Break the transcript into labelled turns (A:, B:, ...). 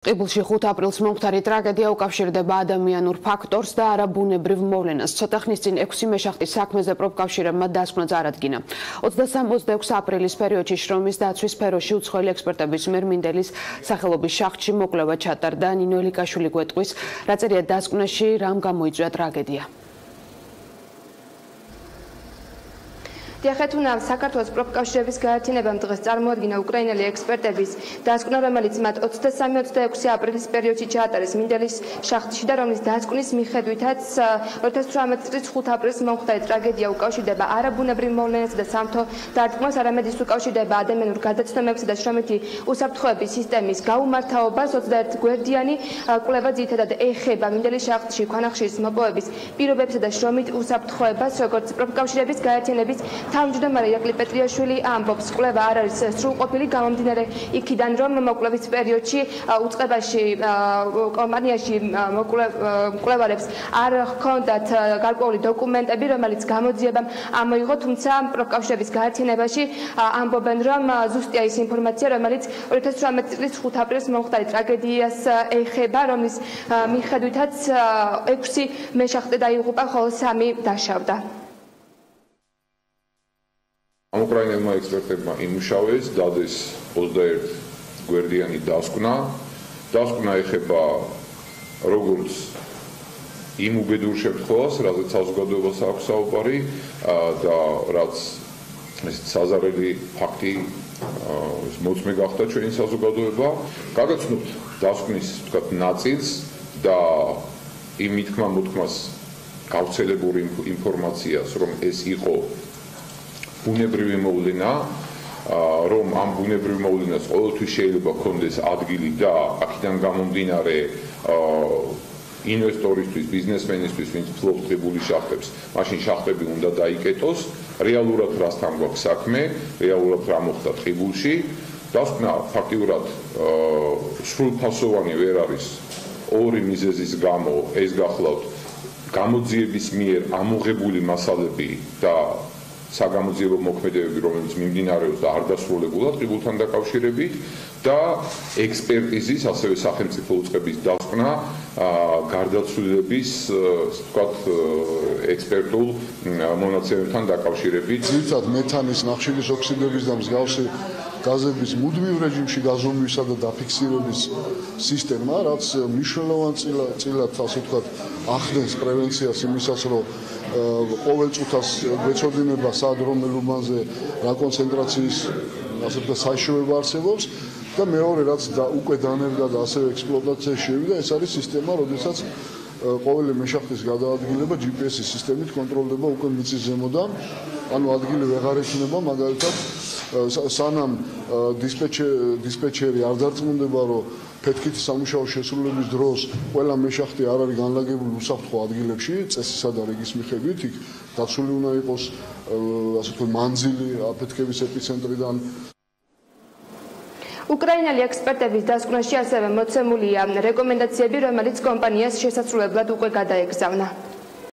A: ყიბულში 5 აპრილს მომხდარი ტრაგედია უკავშირდება ადამიანურ ფაქტორს და არა ბუნებრივ მოვლენას. ცოტა ხნის წინ 6 მეშახტის საქმეზე პროფკავშირებმა დასკვნა წარადგინა. 23-26 აპრილის პერიოდში შრომის დაცვის სფეროში უცხოელი ექსპერტების მიერ მინდელის სახელობის შახტში მოკვლევა ჩატარდა. ნინო ელიკაშვილი გვეტყვის, რა წერია დასკვნაში, რამ გამოიწვია ტრაგედია.
B: Დიახეთუნა საქართველოს პროფკავშირების გაერთიანებამ დღეს წარმოადგინა უკრაინელი ექსპერტების დასკვნა, რომელიც მათ 23-26 აპრილის პერიოდში ჩაატარეს მინდელის შახტში და რომლის დასკვნის მიხედვითაც 2018 წლის 5 აპრილს მომხდარი ტრაგედია უკავშირდება არა ბუნებრივ მოვლენასა და სამთო დარტყმას, არამედ ის უკავშირდება ადამიანურ გადაცნობებსა და შრომითი უსაფრთხოების სისტემის გაუმართავობას. 21 გვერდიანი კვლევა ძირითადად ეხება მინდელის შახტში ქვანახშირის მოპოვების პირობებსა და შრომით უსაფრთხოებას, როგორც პროფკავშირების გაერთიანების თავმჯდომარე ირაკლი პეტრიაშვილი ამბობს, კვლევა არ არის სრულყოფილი, გამომდინარე იქიდან, რომ მოკვლევის პერიოდში უწყებაში კომპანიაში მკვლევარებს არ ჰქონდათ გარკვეული დოკუმენტები, რომელიც გამოძიებამ ამოიღო, თუმცა პროფკავშირების გაერთიანებაში ამბობენ, რომ ზუსტია ის ინფორმაცია, რომელიც 2018 წლის 5 აპრილს მომხდარი ტრაგედიას ეხება, რომლის მიხედვითაც 6 მეშახტე დაიღუპა, ხოლო 3 დაშავდა.
C: უკრაინელმა ექსპერტებმა იმუშავეს, დადეს 21 გვერდიანი დასკვნა. დასკვნა ეხება როგორც იმ უბედურ შემთხვევას, რაზეც საზოგადოებას აქვს საუბარი და რაც საზარელი ფაქტი მოწმე გახდა ჩვენი საზოგადოება. გაგაცნობთ დასკვნის თქვათ ნაწილს და იმ მითქმა-მოთქმას გავრცელებულ ინფორმაციას, რომ ეს იყო ბუნებრივი მოვლენა, რომ ამ ბუნებრივ მოვლენას ყოველთვის შეიძლება ჰქონდეს ადგილი და აქედან გამომდინარე ინვესტორისთვის, ბიზნესმენისთვის, ვინც ფლობს ყიბული შახტებს, მაშინ შახტები უნდა დაიკეტოს. რეალურად რასთან გვაქვს საქმე, რეალურად რა მოხდა ყიბულში. დასკვნა ფაქტიურად სრულფასოვანი ვერ არის ორი მიზეზის გამო. ეს გახლავთ გამოძიების მიერ ამოღებული მასალები და საგამოძიებო მოქმედებები, რომელიც მიმდინარეობს და არ დასრულებულად ყიბულთან დაკავშირებით და ექსპერტიზის, ასევე სახელმწიფო უწყების დასკვნა გარდაცვლილების, ვთქვათ, ექსპერტულ მონაცემებთან დაკავშირებით.
D: ძირითადად მეთანის, ნახშირის ოქსიდების და მსგავსი გაზების მუდმივ რეჟიმში გაზომვისა და დაფიქსირების სისტემა, რაც მნიშვნელოვანწილად, ასე ვთქვათ, ახდენს პრევენციას იმისას, რომ ყოველ წუთას გვეცოდინება სად რომელ უბანზე რა კონცენტრაციის, ასე ვთქვათ, საშუალება არსებობს და მეორე რაც უკვე დანერგა და ასევე ექსპლუატაციაში შევიდა, ეს არის სისტემა, როდესაც ყოველი მეშახტის გადაადგილება GPS-ის სისტემით კონტროლდება უკვე მიწის ზემოდან, ანუ ადგილი ვეღარ ექნება, მაგალითად სანამ დისპეჩერი არ დარწმუნდება, რომ ფეთქითი სამუშაო შესრულების დროს ყველა მეშახტი არ არის განლაგებული უსაფრთხო ადგილებში, წესისა და რეგის მიხედვით, იქ დაცული უნდა იყოს, ასე ვთქვათ, მანძილი აფეთქების ეპიცენტრიდან.
B: უკრაინელი ექსპერტების დასკვნაში ასევე მოცემულია რეკომენდაციები, რომელიც კომპანიას შესაძლებლად უკვე გადაეგზავნა.